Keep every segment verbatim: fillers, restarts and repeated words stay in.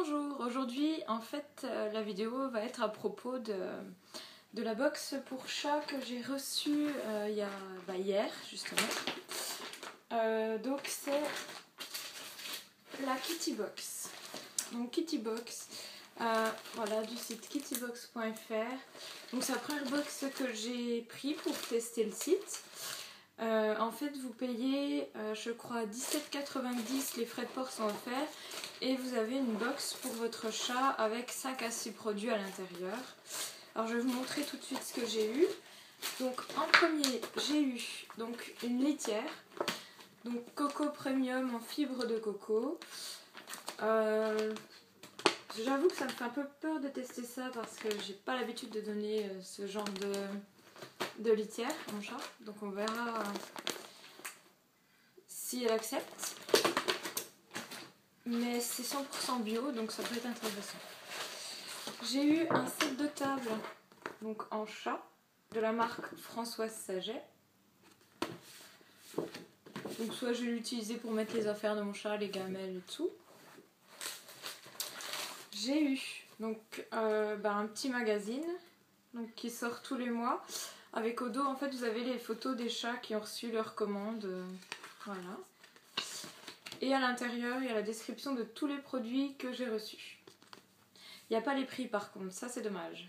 Bonjour, aujourd'hui en fait euh, la vidéo va être à propos de, de la box pour chat que j'ai reçue euh, il y a, bah, hier justement. Euh, donc c'est la Kitty Box. Donc Kitty Box, euh, voilà, du site kitty box point f r. Donc c'est la première box que j'ai pris pour tester le site. Euh, en fait vous payez euh, je crois dix-sept quatre-vingt-dix, les frais de port sont offerts et vous avez une box pour votre chat avec cinq à six produits à l'intérieur. Alors je vais vous montrer tout de suite ce que j'ai eu. Donc en premier j'ai eu donc une litière, donc Coco Premium en fibre de coco. Euh, J'avoue que ça me fait un peu peur de tester ça parce que j'ai pas l'habitude de donner ce genre de de litière à mon chat, donc on verra si elle accepte, mais c'est cent pour cent bio donc ça peut être intéressant. J'ai eu un set de table donc en chat de la marque Françoise Saget, donc soit je vais l'utiliser pour mettre les affaires de mon chat, les gamelles et tout. J'ai eu donc euh, bah, un petit magazine donc, qui sort tous les mois. Avec au dos, en fait, vous avez les photos des chats qui ont reçu leur commande. Euh, voilà. Et à l'intérieur, il y a la description de tous les produits que j'ai reçus. Il n'y a pas les prix par contre, ça c'est dommage.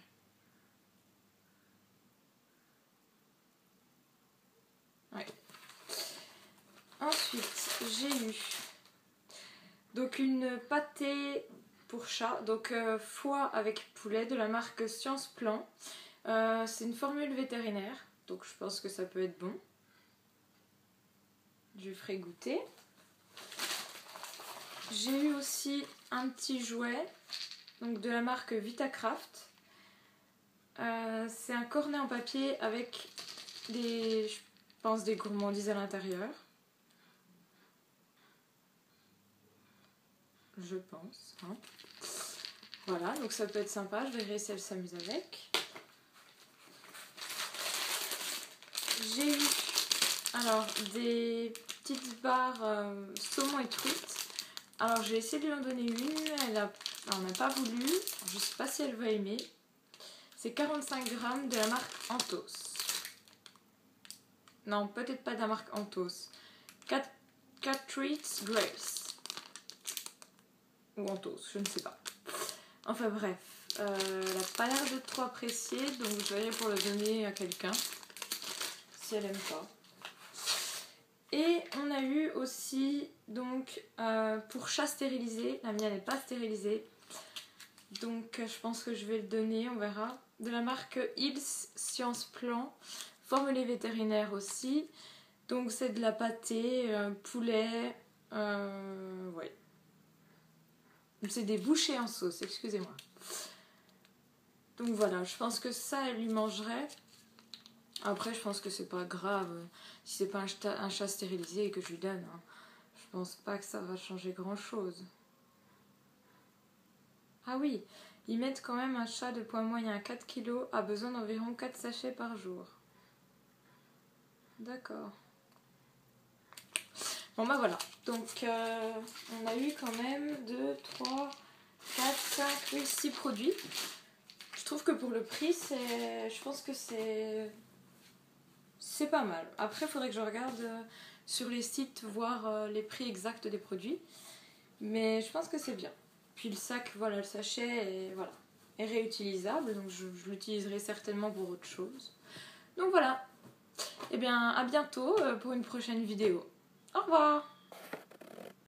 Ouais. Ensuite, j'ai eu donc une pâtée pour chat, donc euh, foie avec poulet de la marque Science Plan. Euh, c'est une formule vétérinaire, donc je pense que ça peut être bon. Je lui ferai goûter. J'ai eu aussi un petit jouet donc de la marque Vitacraft. Euh, c'est un cornet en papier avec des, je pense, des gourmandises à l'intérieur. Je pense. Hein. Voilà, donc ça peut être sympa. Je verrai si elle s'amuse avec. J'ai eu alors des petites barres euh, saumon et truite. Alors j'ai essayé de lui en donner une, elle a, elle n'a pas voulu. Je ne sais pas si elle va aimer. C'est quarante-cinq grammes de la marque Anthos. Non, peut-être pas de la marque Anthos. Cat, Cat Treats Grace. Ou Anthos, je ne sais pas. Enfin bref, euh, elle n'a pas l'air de trop apprécier, donc je vais aller pour le donner à quelqu'un. Si elle aime pas. Et on a eu aussi donc euh, pour chat stérilisé, la mienne n'est pas stérilisée, donc je pense que je vais le donner, on verra, de la marque Hills Science Plan, formulée vétérinaire aussi, donc c'est de la pâtée, euh, poulet, euh, ouais, c'est des bouchées en sauce, excusez-moi. Donc voilà, je pense que ça elle lui mangerait. Après, je pense que c'est pas grave si c'est pas un chat, un chat stérilisé et que je lui donne. Hein. Je pense pas que ça va changer grand chose. Ah oui, ils mettent quand même un chat de poids moyen à quatre kilos a besoin d'environ quatre sachets par jour. D'accord. Bon bah voilà. Donc euh, on a eu quand même deux, trois, quatre, cinq, oui, six produits. Je trouve que pour le prix, c'est, je pense que c'est... C'est pas mal. Après, il faudrait que je regarde euh, sur les sites, voir euh, les prix exacts des produits. Mais je pense que c'est bien. Puis le sac, voilà, le sachet est, voilà, est réutilisable. Donc je, je l'utiliserai certainement pour autre chose. Donc voilà. Et bien, à bientôt euh, pour une prochaine vidéo. Au revoir!